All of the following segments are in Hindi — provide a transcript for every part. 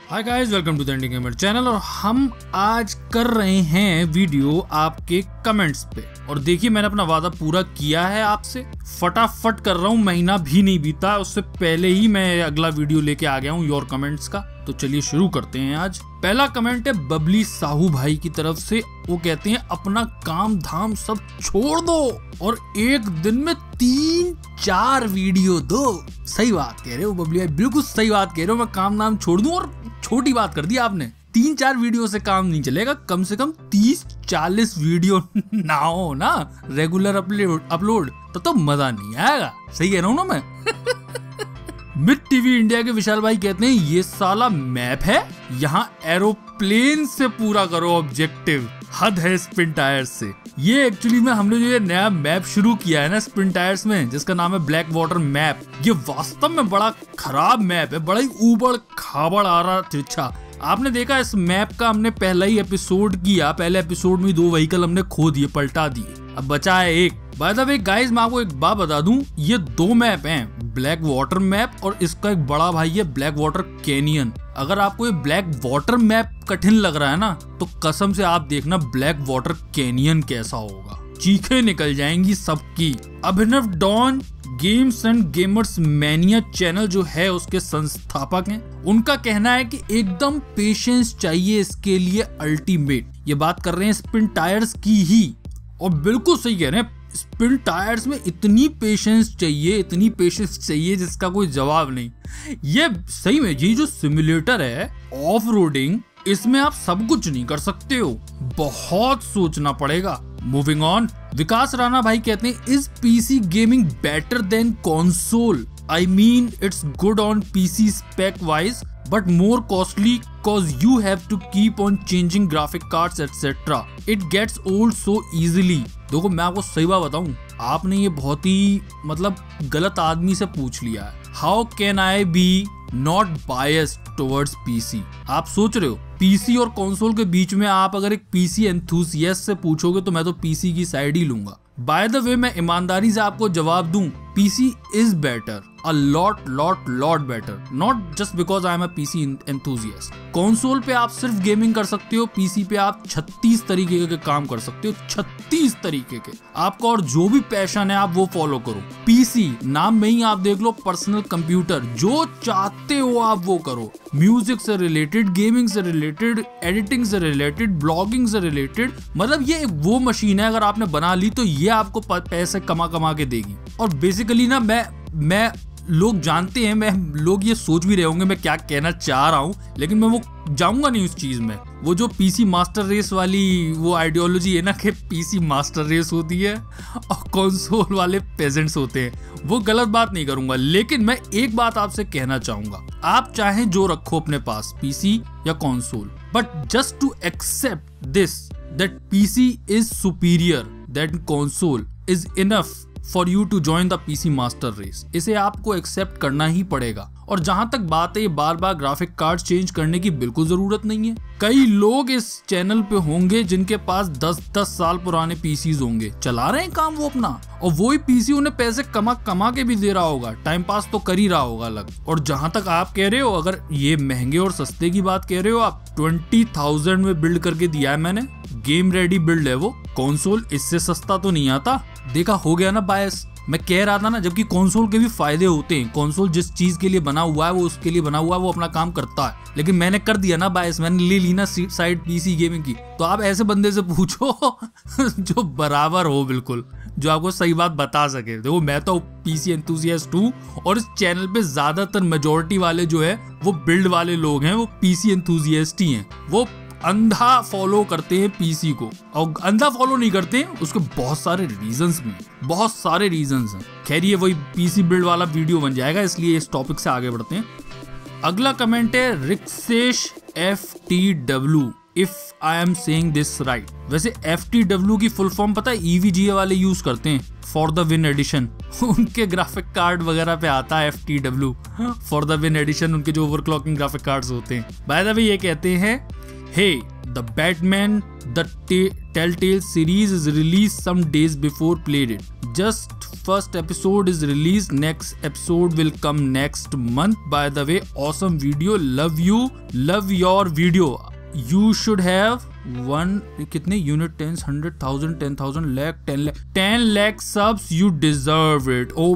Hi guys, welcome to the Indian gamer channel. और हम आज कर रहे हैं वीडियो आपके कमेंट्स पे। और देखिए, मैंने अपना वादा पूरा किया है आपसे, फटाफट कर रहा हूँ। महीना भी नहीं बीता, उससे पहले ही मैं अगला वीडियो लेके आ गया हूँ योर कमेंट्स का। तो चलिए शुरू करते हैं। आज पहला कमेंट है बबली साहू भाई की तरफ से। वो कहते हैं अपना काम धाम सब छोड़ दो और एक दिन में 3-4 वीडियो दो। सही बात कह रहे हो बबली भाई, बिल्कुल सही बात कह रहे हो। मैं काम धाम छोड़ दूं, और छोटी बात कर दी आपने। 3-4 वीडियो से काम नहीं चलेगा, कम से कम 30-40 वीडियो ना हो ना रेगुलर अपलोड तो मजा नहीं आएगा। सही कह रहा हूँ ना मैं? मिड टीवी इंडिया के विशाल भाई कहते हैं ये साला मैप है, यहाँ एरोप्लेन से पूरा करो ऑब्जेक्टिव। हद है स्पिन टायर्स से। ये एक्चुअली में हमने जो ये नया मैप शुरू किया है ना स्पिन टायर्स में, जिसका नाम है ब्लैक वाटर मैप, ये वास्तव में बड़ा खराब मैप है। बड़ा ही ऊबड़ खाबड़ आ रहा तिरछा। आपने देखा इस मैप का हमने पहला ही एपिसोड किया। पहले एपिसोड में 2 व्हीकल हमने खो दिए, पलटा दिए, अब बचा है एक। बाय द वे गाइस, मैं आपको एक बात बता दूं, ये 2 मैप हैं, ब्लैक वाटर मैप और इसका एक बड़ा भाई है ब्लैक वाटर कैनियन। अगर आपको ये ब्लैक वाटर मैप कठिन लग रहा है ना, तो कसम से आप देखना ब्लैक वाटर कैनियन कैसा होगा। चीखें निकल जाएंगी सबकी। Abhinav don games and gamers mania channel जो है उसके संस्थापक हैं। उनका कहना है कि एकदम पेशेंस चाहिए इसके लिए अल्टीमेट। ये बात कर रहे हैं स्पिन टायर्स की ही, और बिल्कुल सही कह रहे हैं। स्पिन टायर्स में इतनी पेशेंस चाहिए जिसका कोई जवाब नहीं। ये सही में ये जो सिमुलेटर है ऑफ रोडिंग, इसमें आप सब कुछ नहीं कर सकते हो, बहुत सोचना पड़ेगा। मूविंग ऑन, विकास राणा भाई कहते हैं is PC gaming better than console? I mean it's good on PC spec wise but more costly cause you have to keep on changing graphic cards etc. It gets old so easily. देखो मैं आपको सही बात बताऊं, आपने ये बहुत ही गलत आदमी से पूछ लिया है। How can I be not biased towards PC? आप सोच रहे हो पीसी और कंसोल के बीच में, आप अगर एक पीसी एंथुसियास्ट से पूछोगे तो मैं तो पीसी की साइड ही लूंगा। बाय द वे, मैं ईमानदारी से आपको जवाब दूं, PC is better, a lot better, not just because I am a PC enthusiast. Console पे आप सिर्फ गेमिंग कर सकते हो, पीसी पे आप 36 तरीके के काम कर सकते हो, 36 तरीके के। आपका और जो भी पैशन है आप वो फॉलो करो। पीसी नाम में ही आप देख लो, पर्सनल कंप्यूटर, जो चाहते हो आप वो करो। म्यूजिक से रिलेटेड, गेमिंग से रिलेटेड, एडिटिंग से रिलेटेड, ब्लॉगिंग से रिलेटेड, मतलब ये वो मशीन है अगर आपने बना ली तो ये आपको पैसे कमा के देगी। और बेसिकली ना मैं लोग जानते हैं, लोग ये सोच भी रहे होंगे मैं क्या कहना चाह रहा हूँ, लेकिन मैं वो जाऊंगा नहीं उस चीज में। वो जो पीसी मास्टर रेस वाली वो आइडियोलॉजी है ना, कि पीसी मास्टर रेस होती है और कंसोल वाले पेजेंट्स होते हैं, वो गलत बात नहीं करूंगा। लेकिन मैं एक बात आपसे कहना चाहूंगा, आप चाहे जो रखो अपने पास, पीसी या console, but just to accept this that PC is superior than console is enough for you to join the PC master race. इसे आपको एक्सेप्ट करना ही पड़ेगा। और जहां तक बात है, ये बार बार ग्राफिक कार्ड चेंज करने की बिल्कुल जरूरत नहीं है। कई लोग इस चैनल पे होंगे जिनके पास 10-10 साल पुराने पीसीज होंगे, चला रहे हैं काम वो अपना, और वही पीसी उन्हें पैसे कमा के भी दे रहा होगा, टाइम पास तो कर ही रहा होगा अलग। और जहां तक आप कह रहे हो, अगर ये महंगे और सस्ते की बात कह रहे हो आप, 20,000 में बिल्ड करके दिया है मैंने, गेम रेडी बिल्ड है वो। कंसोल इससे सस्ता तो नहीं आता। देखा, हो गया ना बायस। मैं कह रहा था ना, जबकि कंसोल के भी फायदे होते हैं। कंसोल जिस चीज के लिए बना हुआ है वो उसके लिए बना हुआ है, वो अपना काम करता है। लेकिन मैंने कर दिया ना बायस, मैंने ले ली ना साइड पीसी गेमिंग की। तो आप ऐसे बंदे से पूछो जो बराबर हो, बिल्कुल, जो आपको सही बात बता सके। देखो मैं तो पीसी एंथुसियास्ट हूँ, और इस चैनल पे ज्यादातर मेजोरिटी वाले जो है वो बिल्ड वाले लोग हैं, वो पीसी एंथुसियास्ट ही हैं। वो अंधा फॉलो करते हैं पीसी को, और अंधा फॉलो नहीं करते हैं, उसके बहुत सारे रीजंस भी, बहुत सारे रीजंस हैं। खैर ये वही पीसी बिल्ड वाला वीडियो बन जाएगा, इसलिए इस टॉपिक से आगे बढ़ते हैं। अगला कमेंट है रिक्सेश FTW, if I am saying this right. वैसे FTW की फुल फॉर्म पता है, EVGA वाले यूज करते हैं फॉर द विन एडिशन। उनके ग्राफिक कार्ड वगैरह पे आता है FTW, for the win edition, उनके जो ओवरक्लॉकिंग ग्राफिक कार्ड्स होते हैं। बाय द वे ये कहते हैं, Hey, The Batman The Telltale series is released some days before played it. Just first episode is released. Next episode will come next month. By the way, awesome video. Love you. Love your video. You should have कितने unit 10 100,000 10,000 lakh 10 lakh subs. You deserve it. ओ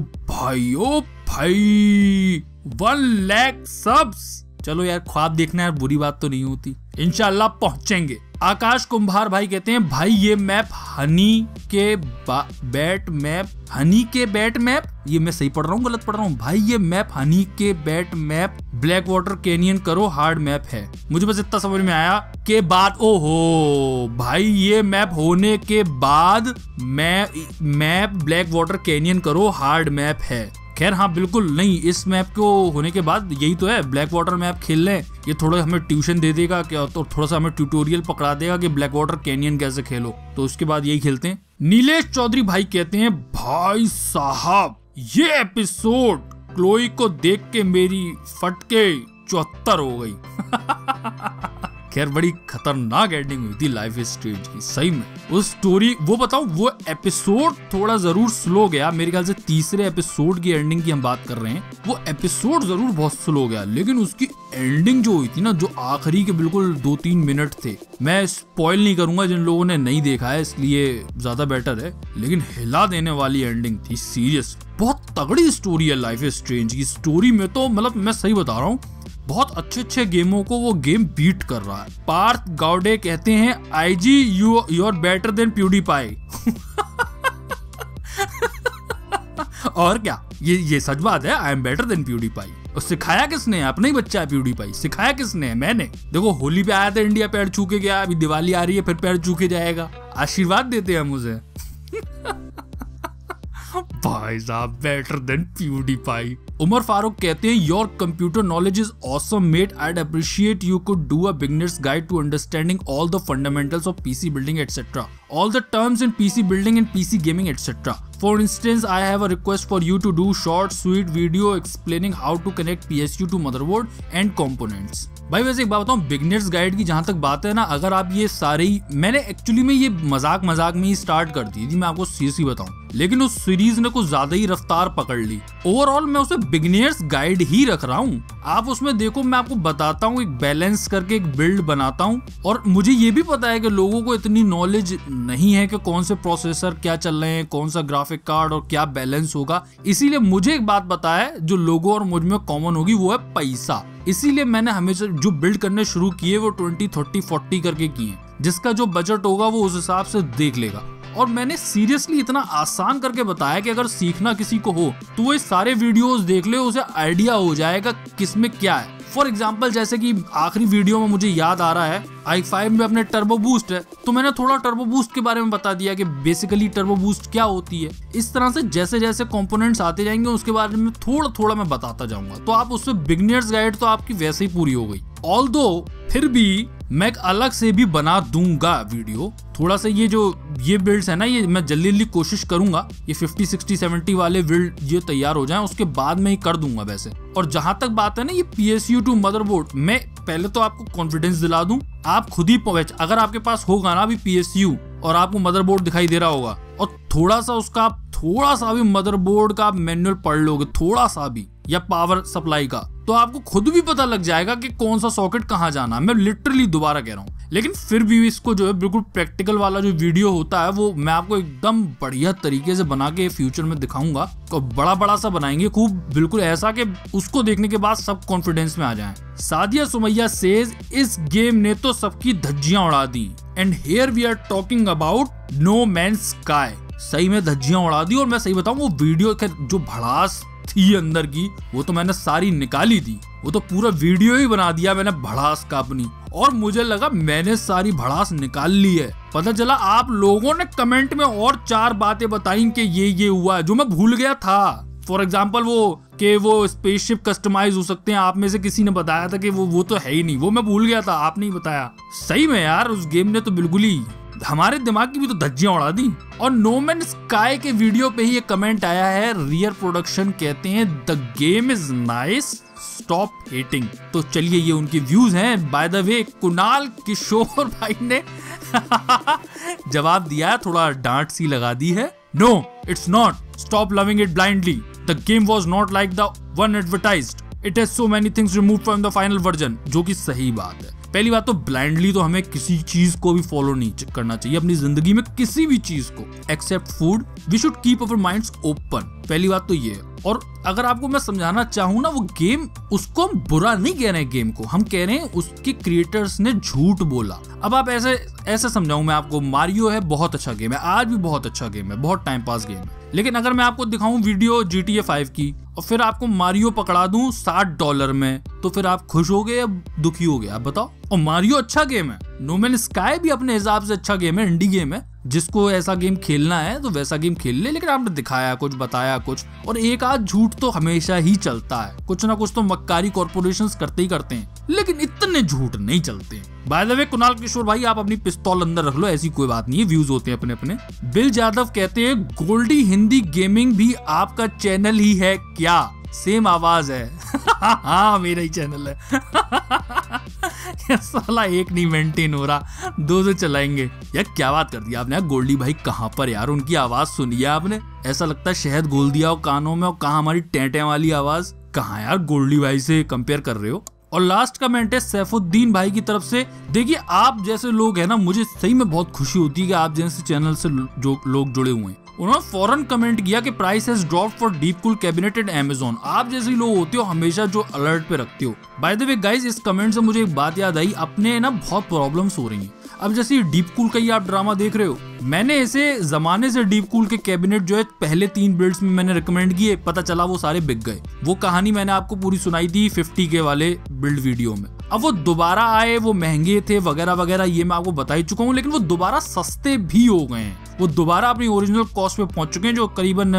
भाई 1 lakh subs. चलो यार, ख्वाब देखना यार बुरी बात तो नहीं होती, इंशाल्लाह पहुंचेंगे। आकाश कुंभार भाई कहते हैं भाई ये मैप हनी के बैट मैप, ये मैं सही पढ़ रहा हूँ गलत पढ़ रहा हूँ भाई? ये मैप हनी के बैट मैप ब्लैक वाटर कैनियन करो, हार्ड मैप है। मुझे बस इतना समझ में आया के बाद, ओहो भाई ये मैप होने के बाद मैप ब्लैक वाटर कैनियन करो, हार्ड मैप है। खैर हाँ बिल्कुल नहीं, इस मैप को होने के बाद यही तो है, ब्लैक वाटर मैप खेल लें, ये थोड़ा हमें ट्यूशन दे देगा क्या, तो थोड़ा सा हमें ट्यूटोरियल पकड़ा देगा कि ब्लैक वाटर कैनियन कैसे खेलो, तो उसके बाद यही खेलते हैं। नीलेश चौधरी भाई कहते हैं भाई साहब ये एपिसोड क्लोई को देख के मेरी फटके 74 हो गई। खैर बड़ी खतरनाक एंडिंग हुई थी लाइफ इज स्ट्रेंज की, सही में। उस स्टोरी वो बताऊं, वो एपिसोड थोड़ा जरूर स्लो गया, मेरे ख्याल से तीसरे एपिसोड की एंडिंग की हम बात कर रहे हैं, वो एपिसोड जरूर बहुत स्लो गया, लेकिन उसकी एंडिंग जो हुई थी ना, जो आखिरी के बिल्कुल 2-3 मिनट थे, मैं स्पॉइल नहीं करूंगा जिन लोगों ने नहीं देखा है, इसलिए ज्यादा बेटर है, लेकिन हिला देने वाली एंडिंग थी, सीरियस। बहुत तगड़ी स्टोरी है लाइफ इज स्ट्रेंज की। स्टोरी में तो मतलब मैं सही बता रहा हूँ, बहुत अच्छे गेमों को वो गेम बीट कर रहा है। पार्थ गाउडे कहते हैं IG you are better than PewDiePie. और क्या, ये सच बात है, I am better than PewDiePie. और सिखाया किसने? अपना ही बच्चा है प्यूडीपाई, सिखाया किसने है? मैंने। देखो होली पे आया था इंडिया, पैर छू के गया, अभी दिवाली आ रही है फिर पैर छू के जाएगा, आशीर्वाद देते हैं मुझे। भाई साहब better than PewDiePie. Umar Farooq कहते हैं your computer knowledge is awesome mate, I'd appreciate you could do a beginner's guide to understanding all the fundamentals of PC building etcetera, all the terms in PC building and PC gaming etcetera. For instance, I have a request for you to do short, sweet video explaining how to connect PSU to motherboard and components. भाई वैसे एक बात बताऊं, बिगनर्स गाइड की जहां तक बात है ना, अगर आप ये सारे ही, मैंने एक्चुअली में ये मजाक में ही स्टार्ट कर दी थी, मैं आपको सीरियसली बताऊं, लेकिन उस सीरीज ने कुछ ज्यादा ही रफ्तार पकड़ ली। ओवरऑल मैं उसे बिगनर्स गाइड ही रख रहा हूँ, आप उसमें देखो, मैं आपको बताता हूँ, एक बैलेंस करके एक बिल्ड बनाता हूँ, और मुझे ये भी पता है कि लोगों को इतनी नॉलेज नहीं है कि कौन से प्रोसेसर क्या चल रहे हैं, कौन सा ग्राफिक कार्ड और क्या बैलेंस होगा, इसीलिए मुझे एक बात पता है जो लोगों और मुझ में कॉमन होगी, वो है पैसा। इसीलिए मैंने हमेशा जो बिल्ड करने शुरू किए वो 20, 30, 40 करके किए, जिसका जो बजट होगा वो उस हिसाब से देख लेगा। और मैंने सीरियसली इतना आसान करके बताया कि अगर सीखना किसी को हो तो वो सारे वीडियोस देख ले, उसे आइडिया हो जाएगा किसमें क्या है। फॉर एग्जाम्पल जैसे कि आखिरी वीडियो में मुझे याद आ रहा है i5 में अपने टर्बो बूस्ट है, तो मैंने थोड़ा टर्बो बूस्ट के बारे में बता दिया कि बेसिकली टर्बो बूस्ट क्या होती है। इस तरह से जैसे जैसे कंपोनेंट्स आते जाएंगे उसके बारे में थोड़ा मैं बताता जाऊंगा, तो आप उससे बिगिनर्स गाइड तो आपकी वैसे ही पूरी हो गई। ऑल्दो फिर भी मैं एक अलग से भी बना दूंगा वीडियो, थोड़ा सा ये बिल्ड्स है ना, ये मैं जल्दी कोशिश करूंगा ये 50, 60, 70 वाले बिल्ड ये तैयार हो जाएं, उसके बाद में ही कर दूंगा वैसे। और जहां तक बात है ना ये PSU टू मदरबोर्ड, मैं पहले तो आपको कॉन्फिडेंस दिला दूं, आप खुद ही अगर आपके पास होगा ना अभी PSU और आपको मदरबोर्ड दिखाई दे रहा होगा, और थोड़ा सा भी मदरबोर्ड का मैनुअल पढ़ लोगे, थोड़ा सा भी, या पावर सप्लाई का, तो आपको खुद भी पता लग जाएगा कि कौन सा सॉकेट कहाँ जाना है। मैं लिटरली दोबारा कह रहा हूँ, लेकिन फिर भी इसको जो है बिल्कुल प्रैक्टिकल वाला जो वीडियो होता है वो मैं आपको एकदम बढ़िया तरीके से बना के फ्यूचर में दिखाऊंगा, और बड़ा सा बनाएंगे खूब, बिल्कुल ऐसा कि उसको देखने के बाद सब कॉन्फिडेंस में आ जाएं। सादिया सुमैया सेज इस गेम ने तो सबकी धज्जियां उड़ा दी, and here we are talking about No Man's Sky. सही में धज्जियां उड़ा दी, और मैं सही बताऊं वो वीडियो जो भड़ास थी अंदर की वो तो मैंने सारी निकाली थी, वो तो पूरा वीडियो ही बना दिया मैंने भड़ास का अपनी, और मुझे लगा मैंने सारी भड़ास निकाल ली है। पता चला आप लोगों ने कमेंट में और 4 बातें बताई कि ये हुआ है जो मैं भूल गया था। फॉर एग्जाम्पल वो स्पेसशिप कस्टमाइज हो सकते हैं, आप में से किसी ने बताया था कि वो तो है ही नहीं, वो मैं भूल गया था, आपने ही बताया। सही में यार उस गेम ने तो बिल्कुल ही हमारे दिमाग की भी तो धज्जियां उड़ा दी। और नो मैन स्काई के वीडियो पे ही एक कमेंट आया है, रियर प्रोडक्शन कहते हैं the game is nice stop hating. तो चलिए ये उनके व्यूज हैं। By the way Kunal Kishore भाई ने जवाब दिया, थोड़ा डांट सी लगा दी है। No it's not, stop loving it blindly, the game was not like the one advertised, it has so many things removed from the final version. जो कि सही बात है। पहली बात तो ब्लाइंडली तो हमें किसी चीज को भी फॉलो नहीं करना चाहिए अपनी जिंदगी में, किसी भी चीज को accept food. We should keep our minds open. पहली बात तो ये है। और अगर आपको मैं समझाना चाहूँ ना, वो गेम, उसको हम बुरा नहीं कह रहे हैं, गेम को हम कह रहे हैं उसके क्रिएटर्स ने झूठ बोला। अब आप ऐसे समझाऊं मैं आपको, मारियो है बहुत अच्छा गेम है, आज भी बहुत अच्छा गेम है, बहुत टाइम पास गेम है। लेकिन अगर मैं आपको दिखाऊं वीडियो GTA 5 की और फिर आपको मारियो पकड़ा दूं $60 में, तो फिर आप खुश हो गए या दुखी हो गए, आप बताओ। और मारियो अच्छा गेम है, नो मैन स्काई भी अपने हिसाब से अच्छा गेम है, इंडी गेम है। जिसको ऐसा गेम खेलना है तो वैसा गेम खेल ले। लेकिन आपने दिखाया कुछ, बताया कुछ, और एक आध झूठ तो हमेशा ही चलता है। कुछ ना कुछ तो मक्कारी कॉर्पोरेशंस करते ही करते हैं, लेकिन इतने झूठ नहीं चलते हैं। By the way Kunal Kishore भाई, आप अपनी पिस्तौल अंदर रख लो, ऐसी कोई बात नहीं है, व्यूज होते हैं अपने अपने। बिल यादव कहते हैं गोल्डी हिंदी गेमिंग भी आपका चैनल ही है क्या? सेम आवाज है। हाँ मेरा ही चैनल है। साला एक नहीं मेंटेन हो रहा, 2 चलाएंगे यार। क्या बात कर दी आपने यार। गोल्डी भाई कहाँ पर यार, उनकी आवाज सुनिए आपने, ऐसा लगता है शहद घोल दिया हो कानों में। और कहाँ हमारी टेंटे वाली आवाज, कहाँ यार गोल्डी भाई से कंपेयर कर रहे हो। और लास्ट कमेंट है सैफुद्दीन भाई की तरफ से। देखिए आप जैसे लोग हैं ना, मुझे सही में बहुत खुशी होती है कि आप जैसे चैनल से जो लोग जुड़े हुए हैं। उन्होंने फौरन कमेंट किया कि price has dropped for DeepCool cabinet at Amazon। आप जैसे लोग होते हो हमेशा जो अलर्ट पे रखते हो। बाय द वे गाइस, इस कमेंट से मुझे एक बात याद आई, अपने ना बहुत प्रॉब्लम्स हो रही हैं। अब जैसे डीप कूल का ही आप ड्रामा देख रहे हो, मैंने ऐसे जमाने से डीप कूल के कैबिनेट जो है पहले 3 बिल्ड्स में मैंने रिकमेंड किए, पता चला वो सारे बिक गए। वो कहानी मैंने आपको पूरी सुनाई थी 50K वाले बिल्ड वीडियो में। अब वो दोबारा आए, वो महंगे थे वगैरह वगैरह, ये मैं आपको बता ही चुका हूँ। लेकिन वो दोबारा सस्ते भी हो गए हैं, वो दोबारा अपनी ओरिजिनल कॉस्ट पे पहुंच चुके हैं, जो करीबन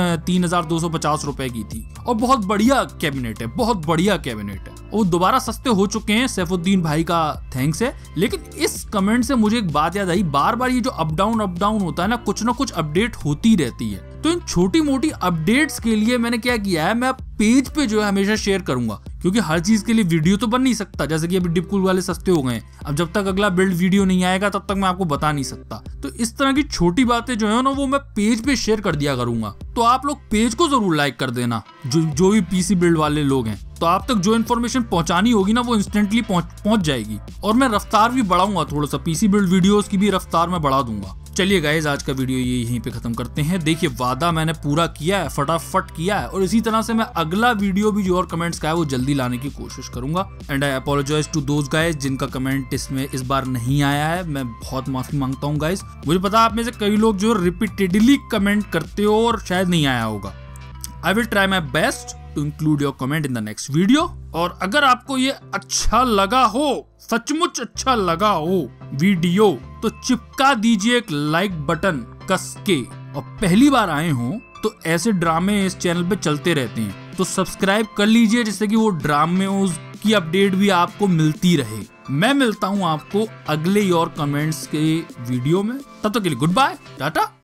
3250 रुपए की थी। और बहुत बढ़िया कैबिनेट है, बहुत बढ़िया कैबिनेट है। वो दोबारा सस्ते हो चुके हैं, सैफुद्दीन भाई का थैंक्स है। लेकिन इस कमेंट से मुझे एक बात याद आई, बार बार ये जो अप डाउन होता है ना कुछ अपडेट होती रहती है। तो इन छोटी मोटी अपडेट्स के लिए मैंने क्या किया है, मैं पेज पे जो है हमेशा शेयर करूंगा, क्योंकि हर चीज के लिए वीडियो तो बन नहीं सकता। जैसे कि अभी डीप कूल वाले सस्ते हो गए, अब जब तक अगला बिल्ड वीडियो नहीं आएगा तब तक मैं आपको बता नहीं सकता। तो इस तरह की छोटी बातें जो है ना, वो मैं पेज पे शेयर कर दिया करूंगा। तो आप लोग पेज को जरूर लाइक कर देना, जो भी पीसी बिल्ड वाले लोग हैं। तो आप तक जो इन्फॉर्मेशन पहुंचानी होगी ना, वो इंस्टेंटली पहुंच जाएगी। और मैं रफ्तार भी बढ़ाऊंगा, थोड़ा सा पीसी बिल्ड वीडियोस की भी रफ्तार में बढ़ा दूंगा। चलिए गाइज, आज का वीडियो ये यहीं पे खत्म करते हैं। देखिए वादा मैंने पूरा किया है, फटाफट किया है, और इसी तरह से मैं अगला वीडियो भी जो और कमेंट्स का है वो जल्दी लाने की कोशिश करूंगा। And I apologise to those guys जिनका कमेंट इसमें इस बार नहीं आया है, मैं बहुत माफी मांगता हूँ गाइज। मुझे पता आप में से कई लोग जो रिपीटेडली कमेंट करते हो और शायद नहीं आया होगा। I will try my best to include your comment in the next video. और अगर आपको ये अच्छा लगा हो, सचमुच अच्छा लगा हो वीडियो, तो चिपका दीजिए एक लाइक बटन कस के। और पहली बार आए हो तो ऐसे ड्रामे इस चैनल पे चलते रहते हैं, तो सब्सक्राइब कर लीजिए, जिससे कि वो ड्रामे की अपडेट भी आपको मिलती रहे। मैं मिलता हूं आपको अगले योर कमेंट्स के वीडियो में, तब तक के लिए गुड बाय, टाटा।